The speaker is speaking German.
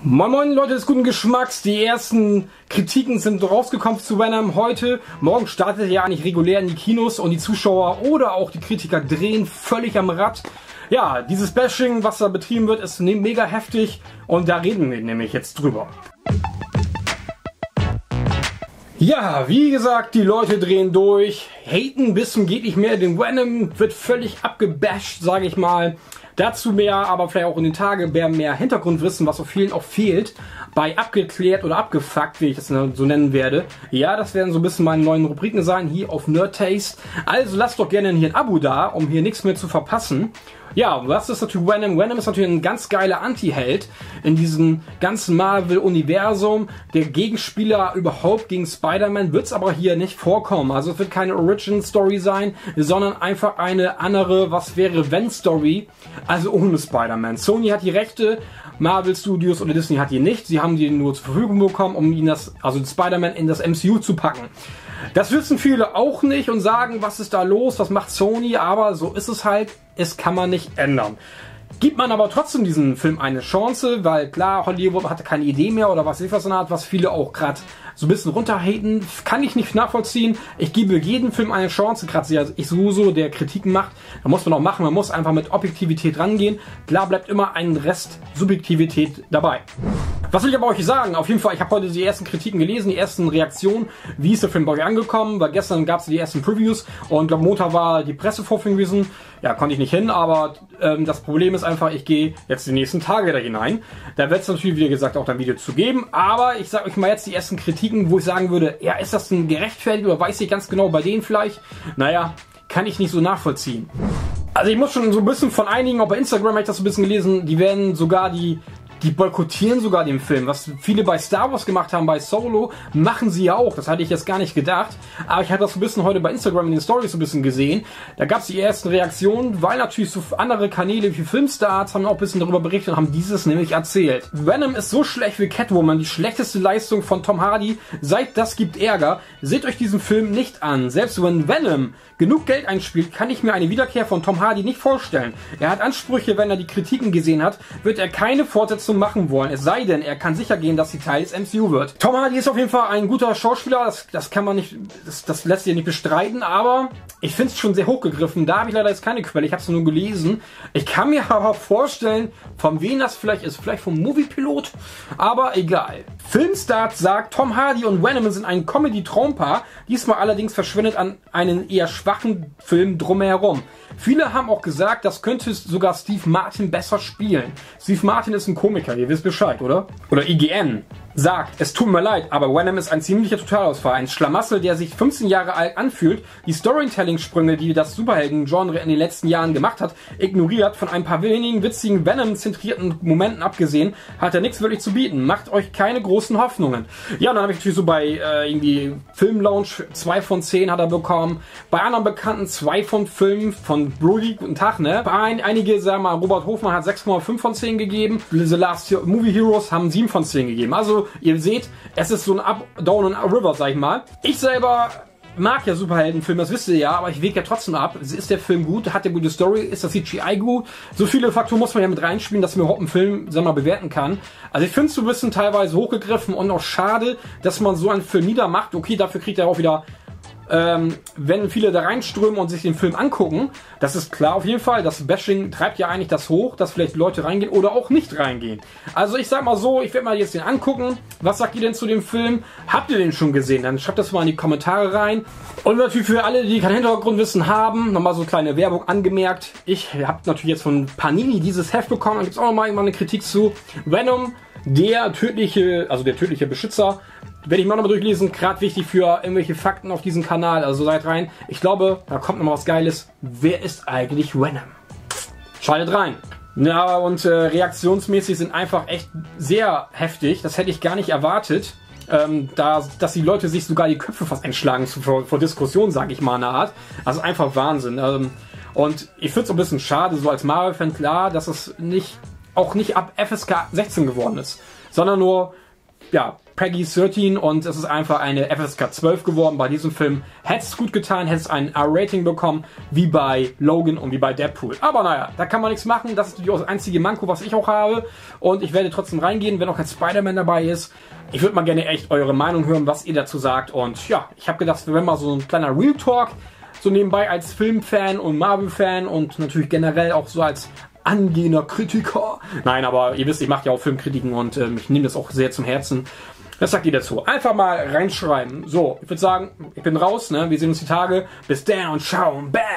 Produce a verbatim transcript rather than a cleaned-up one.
Moin Moin Leute des guten Geschmacks, die ersten Kritiken sind rausgekommen zu Venom heute. Morgen startet ja eigentlich regulär in die Kinos und die Zuschauer oder auch die Kritiker drehen völlig am Rad. Ja, dieses Bashing, was da betrieben wird, ist mega heftig und da reden wir nämlich jetzt drüber. Ja, wie gesagt, die Leute drehen durch, haten bis zum geht nicht mehr, den Venom wird völlig abgebasht, sage ich mal. Dazu mehr, aber vielleicht auch in den Tagen mehr, mehr Hintergrundwissen, was auf vielen auch fehlt, bei abgeklärt oder abgefuckt, wie ich das so nennen werde. Ja, das werden so ein bisschen meine neuen Rubriken sein, hier auf Nerdtaste. Also lasst doch gerne hier ein Abo da, um hier nichts mehr zu verpassen. Ja, was ist natürlich Venom? Venom ist natürlich ein ganz geiler Anti-Held in diesem ganzen Marvel-Universum. Der Gegenspieler überhaupt gegen Spider-Man wird es aber hier nicht vorkommen. Also es wird keine Origin-Story sein, sondern einfach eine andere, was wäre wenn-Story, also ohne Spider-Man. Sony hat die Rechte, Marvel Studios oder Disney hat die nicht. Sie haben die nur zur Verfügung bekommen, um ihn das, also Spider-Man in das M C U zu packen. Das wissen viele auch nicht und sagen, was ist da los, was macht Sony, aber so ist es halt, es kann man nicht ändern. Gibt man aber trotzdem diesen Film eine Chance, weil klar, Hollywood hatte keine Idee mehr oder was ich was in der Art, was viele auch gerade so ein bisschen runterhaten, kann ich nicht nachvollziehen. Ich gebe jedem Film eine Chance, gerade ich sowieso, der Kritiken macht, da muss man auch machen, man muss einfach mit Objektivität rangehen. Klar bleibt immer ein Rest Subjektivität dabei. Was will ich aber euch sagen? Auf jeden Fall, ich habe heute die ersten Kritiken gelesen, die ersten Reaktionen. Wie ist der Film bei euch angekommen? Weil gestern gab es die ersten Previews und glaube Montag war die Pressevorführung gewesen. Ja, konnte ich nicht hin, aber ähm, das Problem ist einfach, ich gehe jetzt die nächsten Tage da hinein. Da wird es natürlich, wie gesagt, auch ein Video zu geben. Aber ich sage euch mal jetzt die ersten Kritiken, wo ich sagen würde, ja, ist das denn gerechtfertigt oder weiß ich ganz genau bei denen vielleicht? Naja, kann ich nicht so nachvollziehen. Also ich muss schon so ein bisschen von einigen, auch bei Instagram habe ich das so ein bisschen gelesen, die werden sogar die... Die boykottieren sogar den Film. Was viele bei Star Wars gemacht haben, bei Solo, machen sie ja auch. Das hatte ich jetzt gar nicht gedacht. Aber ich habe das so ein bisschen heute bei Instagram in den Stories so ein bisschen gesehen. Da gab es die ersten Reaktionen, weil natürlich so andere Kanäle wie Filmstars haben auch ein bisschen darüber berichtet und haben dieses nämlich erzählt. Venom ist so schlecht wie Catwoman, die schlechteste Leistung von Tom Hardy seit Das gibt Ärger. Seht euch diesen Film nicht an. Selbst wenn Venom genug Geld einspielt, kann ich mir eine Wiederkehr von Tom Hardy nicht vorstellen. Er hat Ansprüche, wenn er die Kritiken gesehen hat, wird er keine Fortsetzung machen wollen. Es sei denn, er kann sicher gehen, dass sie Teil des M C U wird. Tom Hardy ist auf jeden Fall ein guter Schauspieler, das, das kann man nicht, das, das lässt sich nicht bestreiten, aber ich finde es schon sehr hochgegriffen. Da habe ich leider jetzt keine Quelle, ich habe es nur gelesen. Ich kann mir aber vorstellen, von wem das vielleicht ist. Vielleicht vom Moviepilot, aber egal. Filmstars sagt, Tom Hardy und Venom sind ein Comedy-Traumpaar, diesmal allerdings verschwendet an einen eher schwachen Film drumherum. Viele haben auch gesagt, das könnte sogar Steve Martin besser spielen. Steve Martin ist ein Komiker, ihr wisst Bescheid, oder? Oder I G N sagt, es tut mir leid, aber Venom ist ein ziemlicher Totalausfall. Ein Schlamassel, der sich fünfzehn Jahre alt anfühlt, die Storytelling-Sprünge, die das Superhelden-Genre in den letzten Jahren gemacht hat, ignoriert. Von ein paar wenigen witzigen Venom-zentrierten Momenten abgesehen, hat er nichts wirklich zu bieten. Macht euch keine großen Hoffnungen. Ja, und dann habe ich natürlich so bei äh, irgendwie Film-Launch zwei von zehn hat er bekommen. Bei anderen Bekannten zwei von fünf. Von Brody, guten Tag, ne? Bei ein, einige, sagen wir mal, Robert Hofmann hat sechs Komma fünf von zehn gegeben. The Last Movie Heroes haben sieben von zehn gegeben. Also, ihr seht, es ist so ein Up, Down and River, sag ich mal. Ich selber mag ja Superheldenfilme, das wisst ihr ja, aber ich wege ja trotzdem ab. Ist der Film gut? Hat der gute Story? Ist das C G I gut? So viele Faktoren muss man ja mit reinspielen, dass man überhaupt einen Film, sagen wir mal, bewerten kann. Also ich finde es so ein bisschen teilweise hochgegriffen und auch schade, dass man so einen Film niedermacht. Okay, dafür kriegt er auch wieder... Ähm, wenn viele da reinströmen und sich den Film angucken, das ist klar auf jeden Fall, das Bashing treibt ja eigentlich das hoch, dass vielleicht Leute reingehen oder auch nicht reingehen. Also ich sag mal so, ich werde mal jetzt den angucken. Was sagt ihr denn zu dem Film? Habt ihr den schon gesehen? Dann schreibt das mal in die Kommentare rein. Und natürlich für alle, die kein Hintergrundwissen haben, nochmal so kleine Werbung angemerkt. Ich habe natürlich jetzt von Panini dieses Heft bekommen, da gibt es auch nochmal eine Kritik zu. Venom, der tödliche, also der tödliche Beschützer, werde ich mal nochmal durchlesen, gerade wichtig für irgendwelche Fakten auf diesem Kanal, also seid rein. Ich glaube, da kommt nochmal was Geiles. Wer ist eigentlich Venom? Schaltet rein. Ja, und äh, reaktionsmäßig sind einfach echt sehr heftig. Das hätte ich gar nicht erwartet. Ähm, da, dass die Leute sich sogar die Köpfe fast einschlagen vor, vor Diskussionen, sage ich mal, in der Art. Also einfach Wahnsinn. Ähm, und ich finde es ein bisschen schade, so als Marvel-Fan, klar, dass es nicht, auch nicht ab F S K sechzehn geworden ist, sondern nur, ja, Peggy dreizehn und es ist einfach eine F S K zwölf geworden. Bei diesem Film hätte es gut getan, hätte es ein R-Rating bekommen, wie bei Logan und wie bei Deadpool. Aber naja, da kann man nichts machen. Das ist natürlich auch das einzige Manko, was ich auch habe. Und ich werde trotzdem reingehen, wenn auch kein Spider-Man dabei ist. Ich würde mal gerne echt eure Meinung hören, was ihr dazu sagt. Und ja, ich habe gedacht, wir werden mal so ein kleiner Real Talk, so nebenbei als Filmfan und Marvel-Fan und natürlich generell auch so als angehender Kritiker. Nein, aber ihr wisst, ich mache ja auch Filmkritiken und ähm, ich nehme das auch sehr zum Herzen. Was sagt ihr dazu? Einfach mal reinschreiben. So, ich würde sagen, ich bin raus, ne? Wir sehen uns die Tage. Bis dann und ciao und bam!